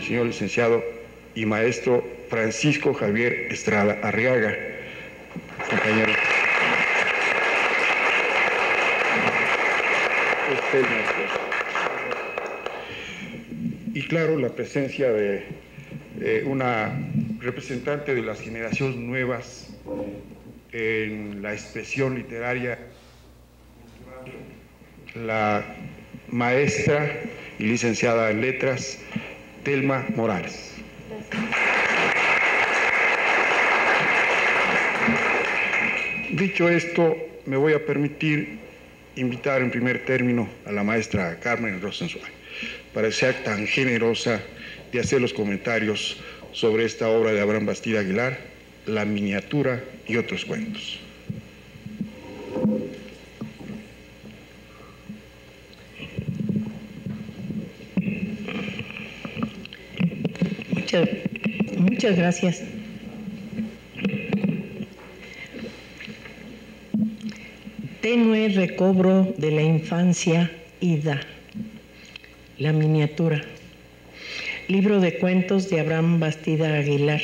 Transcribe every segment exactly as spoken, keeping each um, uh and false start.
señor licenciado y maestro Francisco Javier Estrada Arriaga. Compañero. Y claro, la presencia de eh, una representante de las generaciones nuevas en la expresión literaria, la maestra y licenciada en letras, Telma Morales. Dicho esto, me voy a permitir invitar en primer término a la maestra Carmen Rosenzweig para que sea tan generosa de hacer los comentarios sobre esta obra de Abraham Bastida Aguilar, La miniatura y otros cuentos. Muchas, muchas gracias. Tenue recobro de la infancia, Ida. La miniatura. Libro de cuentos de Abraham Bastida Aguilar.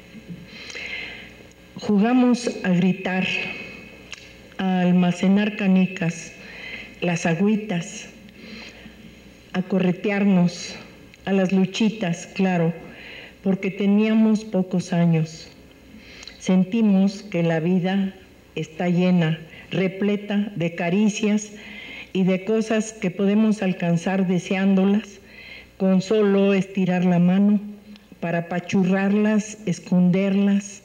Jugamos a gritar, a almacenar canicas, las agüitas, a corretearnos, a las luchitas, claro, porque teníamos pocos años. Sentimos que la vida está llena, repleta de caricias y de cosas que podemos alcanzar deseándolas, con solo estirar la mano para apachurrarlas, esconderlas,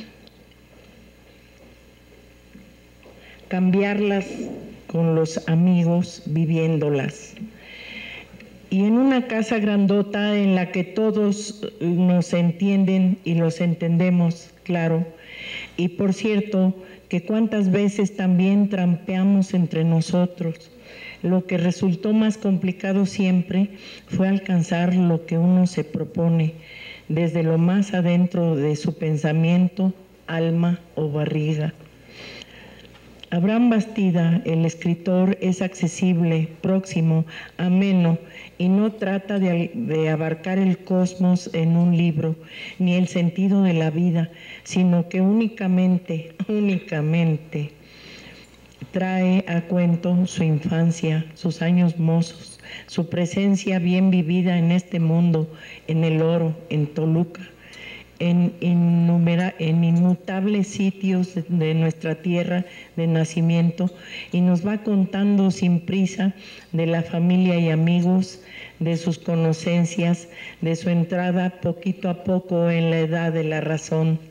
cambiarlas con los amigos, viviéndolas. Y en una casa grandota en la que todos nos entienden y los entendemos, claro. Y por cierto, que cuántas veces también trampeamos entre nosotros. Lo que resultó más complicado siempre fue alcanzar lo que uno se propone, desde lo más adentro de su pensamiento, alma o barriga. Abraham Bastida, el escritor, es accesible, próximo, ameno, y no trata de, de abarcar el cosmos en un libro, ni el sentido de la vida, sino que únicamente, únicamente trae a cuento su infancia, sus años mozos, su presencia bien vivida en este mundo, en el oro, en Toluca, en, innumera, en inmutables sitios de, de nuestra tierra de nacimiento, y nos va contando sin prisa de la familia y amigos, de sus conocencias, de su entrada poquito a poco en la edad de la razón.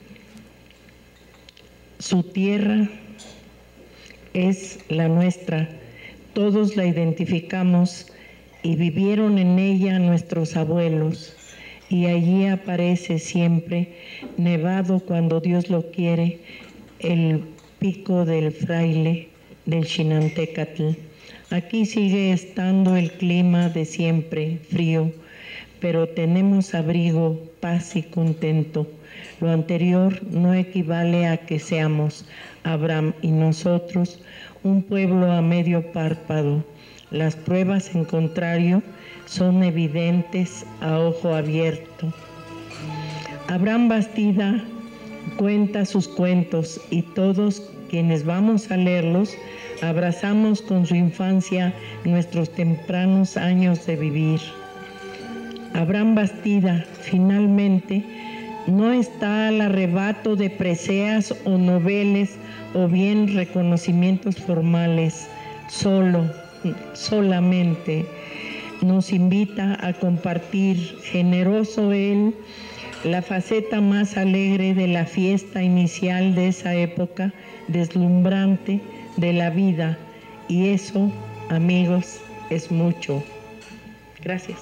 Su tierra es la nuestra, todos la identificamos y vivieron en ella nuestros abuelos, y allí aparece siempre, nevado cuando Dios lo quiere, el pico del Fraile, del Xinantécatl. Aquí sigue estando el clima de siempre, frío, pero tenemos abrigo, paz y contento. Lo anterior no equivale a que seamos, Abraham y nosotros, un pueblo a medio párpado. Las pruebas, en contrario, son evidentes a ojo abierto. Abraham Bastida cuenta sus cuentos y todos quienes vamos a leerlos abrazamos con su infancia nuestros tempranos años de vivir. Abraham Bastida, finalmente, no está al arrebato de preseas o noveles o bien reconocimientos formales, solo, solamente nos invita a compartir, generoso él, la faceta más alegre de la fiesta inicial de esa época, deslumbrante de la vida, y eso, amigos, es mucho. Gracias.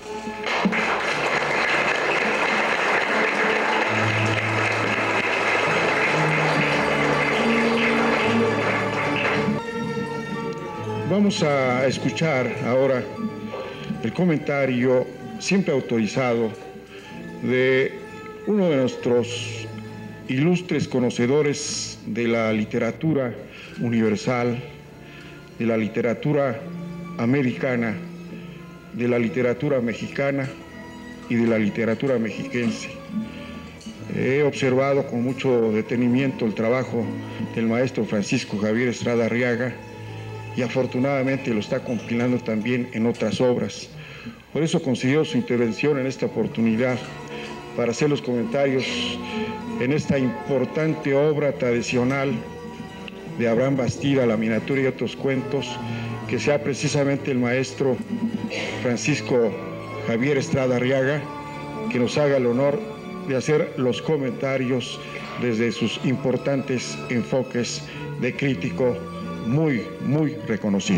Vamos a escuchar ahora el comentario siempre autorizado de uno de nuestros ilustres conocedores de la literatura universal, de la literatura americana, de la literatura mexicana, y de la literatura mexiquense. He observado con mucho detenimiento el trabajo del maestro Francisco Javier Estrada Arriaga y afortunadamente lo está compilando también en otras obras. Por eso considero su intervención en esta oportunidad para hacer los comentarios en esta importante obra tradicional de Abraham Bastida, La miniatura y otros cuentos, que sea precisamente el maestro Francisco Javier Estrada Arriaga que nos haga el honor de hacer los comentarios desde sus importantes enfoques de crítico muy, muy reconocido.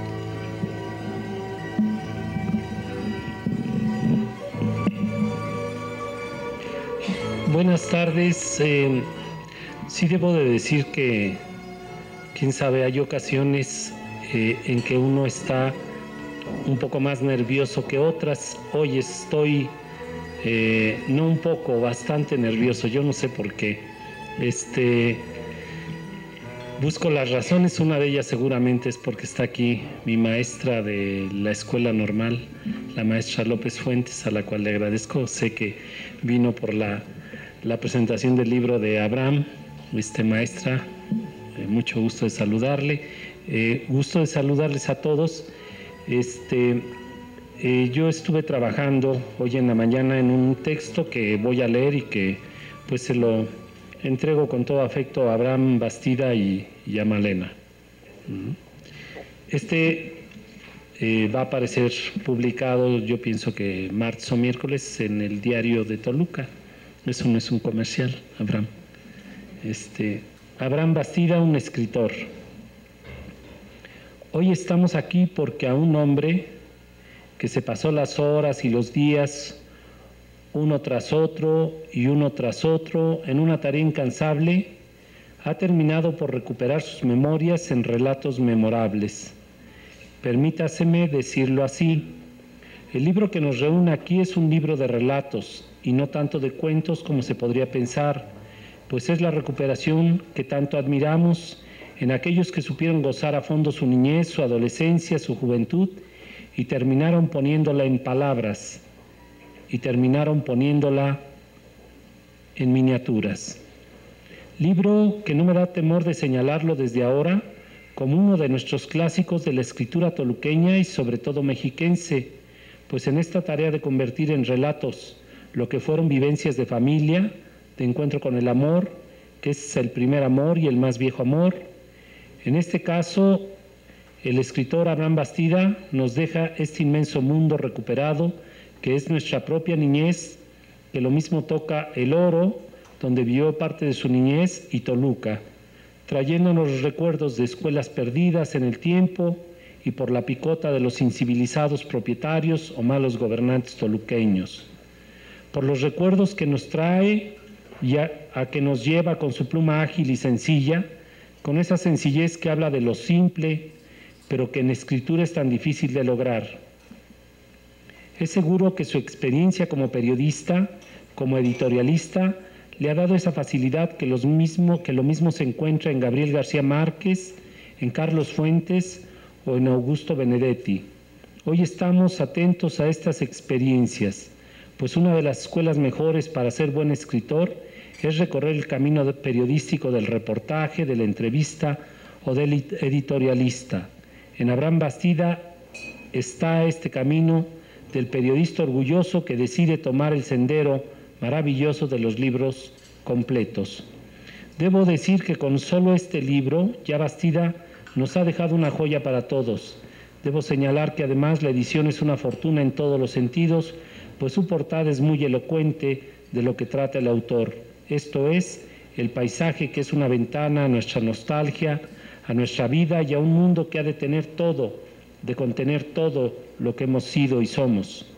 Buenas tardes. Eh, sí debo de decir que, quién sabe, hay ocasiones eh, en que uno está un poco más nervioso que otras. Hoy estoy, eh, no un poco, bastante nervioso. Yo no sé por qué. Este, busco las razones. Una de ellas seguramente es porque está aquí mi maestra de la escuela normal, la maestra López Fuentes, a la cual le agradezco. Sé que vino por la la presentación del libro de Abraham. Este, maestra, eh, mucho gusto de saludarle, eh, gusto de saludarles a todos. Este, eh, yo estuve trabajando hoy en la mañana en un texto que voy a leer y que pues se lo entrego con todo afecto a Abraham Bastida y, y a Malena. Este eh, va a aparecer publicado, yo pienso que martes o miércoles, en el Diario de Toluca. Eso no es un comercial, Abraham. Este, Abraham Bastida, un escritor. Hoy estamos aquí porque a un hombre que se pasó las horas y los días, uno tras otro y uno tras otro, en una tarea incansable, ha terminado por recuperar sus memorias en relatos memorables. Permítaseme decirlo así. El libro que nos reúne aquí es un libro de relatos, y no tanto de cuentos como se podría pensar, pues es la recuperación que tanto admiramos en aquellos que supieron gozar a fondo su niñez, su adolescencia, su juventud, y terminaron poniéndola en palabras, y terminaron poniéndola en miniaturas. Libro que no me da temor de señalarlo desde ahora como uno de nuestros clásicos de la escritura toluqueña y sobre todo mexiquense, pues en esta tarea de convertir en relatos lo que fueron vivencias de familia, de encuentro con el amor, que es el primer amor y el más viejo amor. En este caso, el escritor Abraham Bastida nos deja este inmenso mundo recuperado, que es nuestra propia niñez, que lo mismo toca El Oro, donde vivió parte de su niñez, y Toluca, trayéndonos los recuerdos de escuelas perdidas en el tiempo y por la picota de los incivilizados propietarios o malos gobernantes toluqueños. Por los recuerdos que nos trae y a, a que nos lleva con su pluma ágil y sencilla, con esa sencillez que habla de lo simple, pero que en escritura es tan difícil de lograr. Es seguro que su experiencia como periodista, como editorialista, le ha dado esa facilidad que, los mismo, que lo mismo se encuentra en Gabriel García Márquez, en Carlos Fuentes o en Augusto Benedetti. Hoy estamos atentos a estas experiencias, pues una de las escuelas mejores para ser buen escritor es recorrer el camino periodístico del reportaje, de la entrevista o del editorialista. En Abraham Bastida está este camino del periodista orgulloso que decide tomar el sendero maravilloso de los libros completos. Debo decir que con solo este libro, ya Bastida nos ha dejado una joya para todos. Debo señalar que además la edición es una fortuna en todos los sentidos, pues su portada es muy elocuente de lo que trata el autor. Esto es, el paisaje que es una ventana a nuestra nostalgia, a nuestra vida y a un mundo que ha de tener todo, de contener todo lo que hemos sido y somos.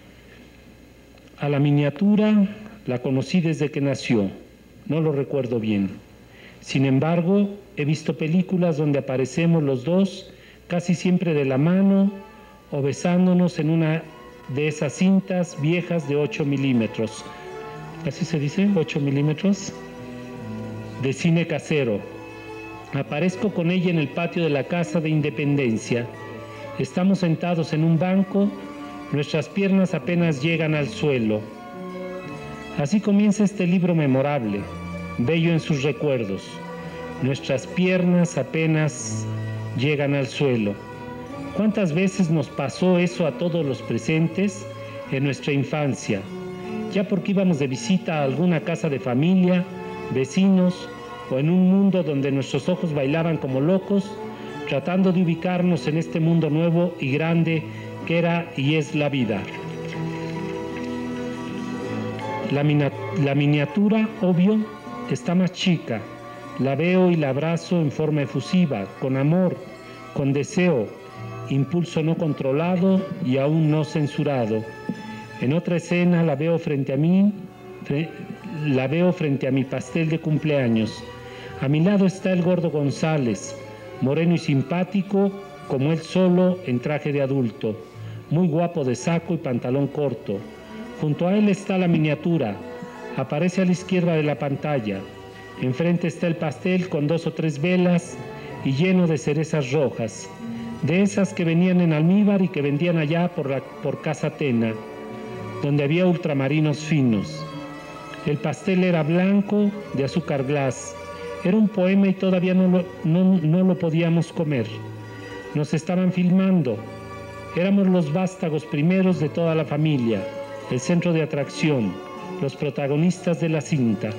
A la miniatura la conocí desde que nació, no lo recuerdo bien. Sin embargo, he visto películas donde aparecemos los dos, casi siempre de la mano o besándonos en una de esas cintas viejas de ocho milímetros. ¿Así se dice? ¿ocho milímetros? De cine casero. Aparezco con ella en el patio de la Casa de Independencia. Estamos sentados en un banco nuestras piernas apenas llegan al suelo. Así comienza este libro memorable, bello en sus recuerdos. Nuestras piernas apenas llegan al suelo. ¿Cuántas veces nos pasó eso a todos los presentes en nuestra infancia? Ya porque íbamos de visita a alguna casa de familia, vecinos, o en un mundo donde nuestros ojos bailaban como locos, tratando de ubicarnos en este mundo nuevo y grande que era y es la vida. La, la miniatura, obvio, está más chica. La veo y la abrazo en forma efusiva, con amor, con deseo, impulso no controlado y aún no censurado. En otra escena la veo frente a mí, fre, la veo frente a mi pastel de cumpleaños. A mi lado está el gordo González, moreno y simpático como él solo en traje de adulto, muy guapo de saco y pantalón corto. Junto a él está la miniatura, aparece a la izquierda de la pantalla. Enfrente está el pastel con dos o tres velas y lleno de cerezas rojas, de esas que venían en almíbar y que vendían allá por, la, por Casa Tena, donde había ultramarinos finos. El pastel era blanco, de azúcar glass. Era un poema y todavía no lo, no, no lo podíamos comer. Nos estaban filmando. Éramos los vástagos primeros de toda la familia, el centro de atracción, los protagonistas de la cinta.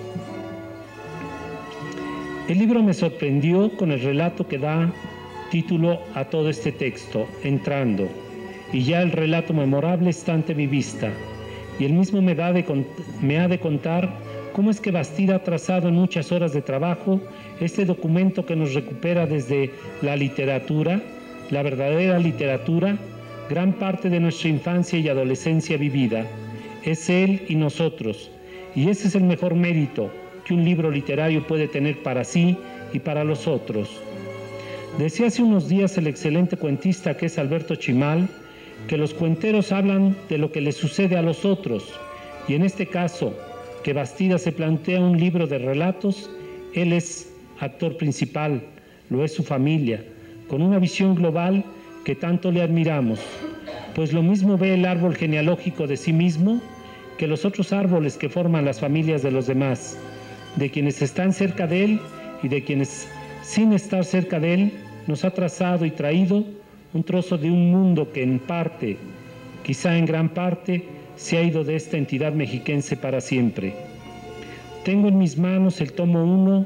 El libro me sorprendió con el relato que da título a todo este texto, Entrando, y ya el relato memorable está ante mi vista, y él mismo me, da de, me ha de contar cómo es que Bastida ha trazado en muchas horas de trabajo este documento que nos recupera desde la literatura, la verdadera literatura, gran parte de nuestra infancia y adolescencia vivida. Es él y nosotros, y ese es el mejor mérito que un libro literario puede tener para sí y para los otros. Decía hace unos días el excelente cuentista que es Alberto Chimal, que los cuenteros hablan de lo que les sucede a los otros, y en este caso, que Bastida se plantea un libro de relatos, él es actor principal, lo es su familia, con una visión global que tanto le admiramos, pues lo mismo ve el árbol genealógico de sí mismo que los otros árboles que forman las familias de los demás, de quienes están cerca de él y de quienes, sin estar cerca de él, nos ha trazado y traído un trozo de un mundo que en parte, quizá en gran parte, se ha ido de esta entidad mexiquense para siempre. Tengo en mis manos el tomo uno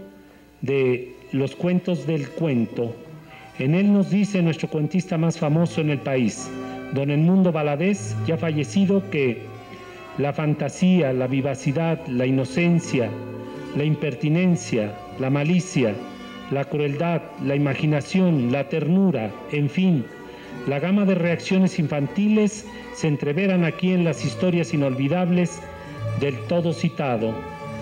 de Los Cuentos del Cuento. En él nos dice nuestro cuentista más famoso en el país, don Edmundo Valadez, ya fallecido, que la fantasía, la vivacidad, la inocencia, la impertinencia, la malicia, la crueldad, la imaginación, la ternura, en fin, la gama de reacciones infantiles se entreveran aquí en las historias inolvidables del todo citado.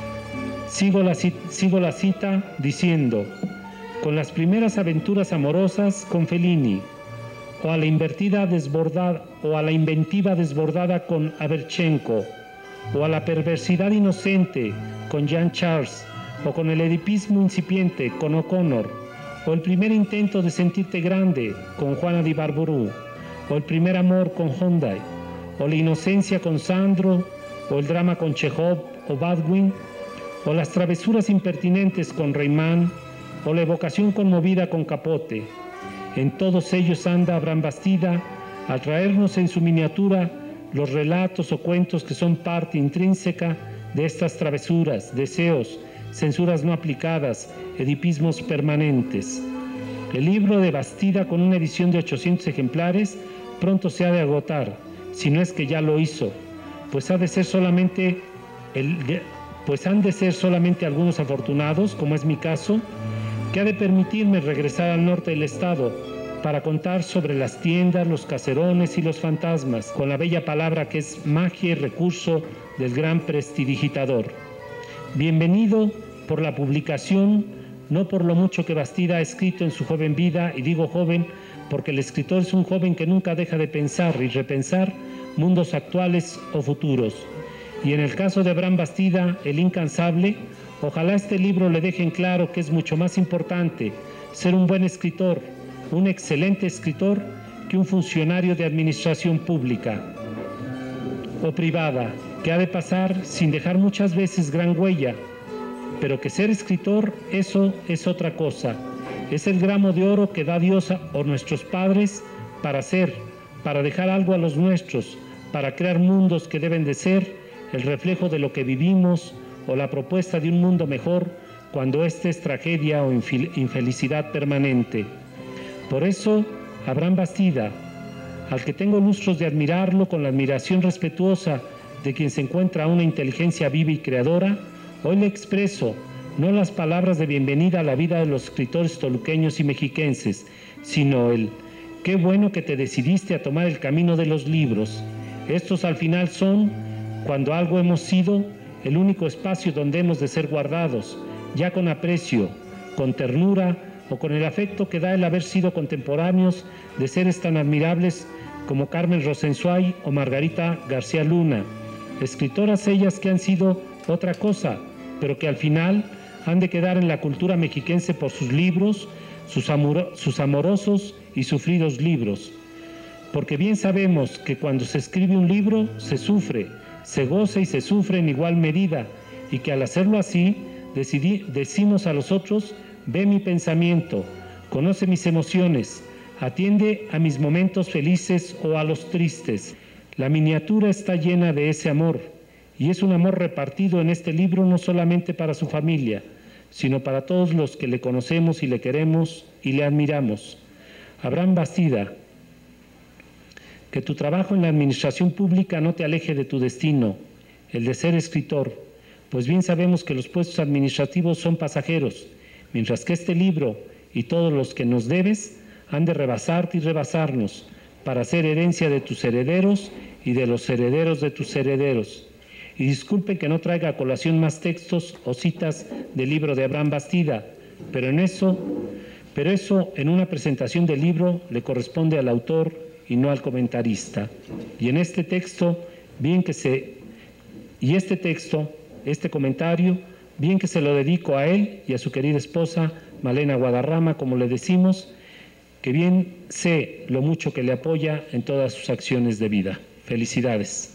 Sigo la, sigo la cita diciendo, con las primeras aventuras amorosas con Fellini, o a la invertida desbordada, o a la inventiva desbordada con Averchenko, o a la perversidad inocente con Jean Charles, o con el edipismo incipiente con O'Connor, o el primer intento de sentirte grande con Juana di Barburú, o el primer amor con Honday, o la inocencia con Sandro, o el drama con Chekhov o Baldwin, o las travesuras impertinentes con Reymán, o la evocación conmovida con Capote. En todos ellos anda Abraham Bastida al traernos en su miniatura los relatos o cuentos que son parte intrínseca de estas travesuras, deseos, censuras no aplicadas, edipismos permanentes. El libro de Bastida, con una edición de ochocientos ejemplares, pronto se ha de agotar, si no es que ya lo hizo, pues ha de ser solamente el, pues han de ser solamente algunos afortunados, como es mi caso, que ha de permitirme regresar al norte del estado para contar sobre las tiendas, los caserones y los fantasmas, con la bella palabra que es magia y recurso del gran prestidigitador. Bienvenido por la publicación, no por lo mucho que Bastida ha escrito en su joven vida, y digo joven porque el escritor es un joven que nunca deja de pensar y repensar mundos actuales o futuros. Y en el caso de Abraham Bastida, el incansable, ojalá este libro le deje en claro que es mucho más importante ser un buen escritor, un excelente escritor, que un funcionario de administración pública. o privada, que ha de pasar sin dejar muchas veces gran huella, pero que ser escritor, eso es otra cosa. Es el gramo de oro que da Dios o nuestros padres para ser, para dejar algo a los nuestros, para crear mundos que deben de ser el reflejo de lo que vivimos o la propuesta de un mundo mejor cuando éste es tragedia o infelicidad permanente. Por eso, Abraham Bastida, al que tengo lustros de admirarlo con la admiración respetuosa de quien se encuentra una inteligencia viva y creadora, hoy le expreso no las palabras de bienvenida a la vida de los escritores toluqueños y mexiquenses, sino el «qué bueno que te decidiste a tomar el camino de los libros». Estos al final son, cuando algo hemos sido, el único espacio donde hemos de ser guardados, ya con aprecio, con ternura o con el afecto que da el haber sido contemporáneos de seres tan admirables como Carmen Rosenzweig o Margarita García Luna, escritoras ellas que han sido otra cosa, pero que al final han de quedar en la cultura mexiquense por sus libros, sus, amor, sus amorosos y sufridos libros. Porque bien sabemos que cuando se escribe un libro se sufre, se goza y se sufre en igual medida, y que al hacerlo así decidí, decimos a los otros: ve mi pensamiento, conoce mis emociones, atiende a mis momentos felices o a los tristes. La miniatura está llena de ese amor, y es un amor repartido en este libro no solamente para su familia, sino para todos los que le conocemos y le queremos y le admiramos. Abraham Bastida, que tu trabajo en la administración pública no te aleje de tu destino, el de ser escritor, pues bien sabemos que los puestos administrativos son pasajeros, mientras que este libro y todos los que nos debes han de rebasarte y rebasarnos para ser herencia de tus herederos y de los herederos de tus herederos. Y disculpen que no traiga a colación más textos o citas del libro de Abraham Bastida, pero en eso, pero eso en una presentación del libro le corresponde al autor y no al comentarista. Y en este texto, bien que se, y este texto, este comentario, bien que se lo dedico a él y a su querida esposa, Malena Guadarrama, como le decimos, que bien sé lo mucho que le apoya en todas sus acciones de vida. Felicidades.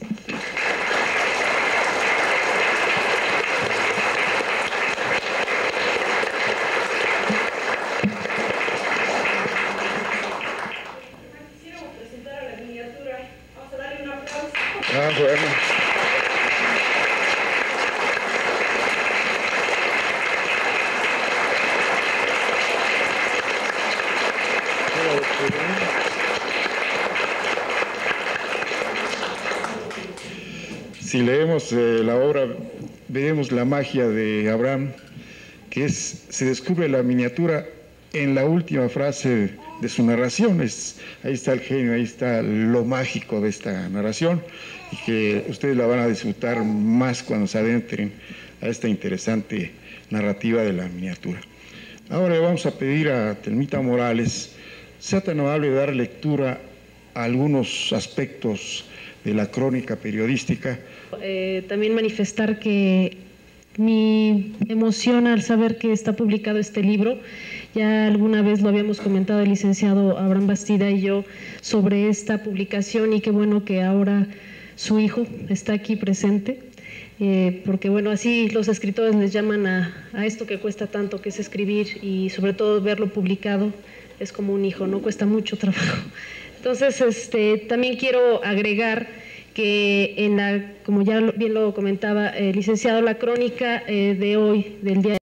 Ah, bueno. Si leemos eh, la obra, veremos la magia de Abraham, que es, se descubre la miniatura en la última frase de su narración. Es, ahí está el genio, ahí está lo mágico de esta narración, y que ustedes la van a disfrutar más cuando se adentren a esta interesante narrativa de la miniatura. Ahora le vamos a pedir a Telmita Morales, sea tan amable de dar lectura a algunos aspectos de la crónica periodística. Eh, también manifestar que mi emoción al saber que está publicado este libro, ya alguna vez lo habíamos comentado el licenciado Abraham Bastida y yo sobre esta publicación, y qué bueno que ahora su hijo está aquí presente, eh, porque bueno, así los escritores les llaman a, a esto que cuesta tanto, que es escribir, y sobre todo verlo publicado es como un hijo, ¿no? Cuesta mucho trabajo. Entonces, este, también quiero agregar que en la, como ya bien lo comentaba el licenciado, la crónica eh, de hoy, del día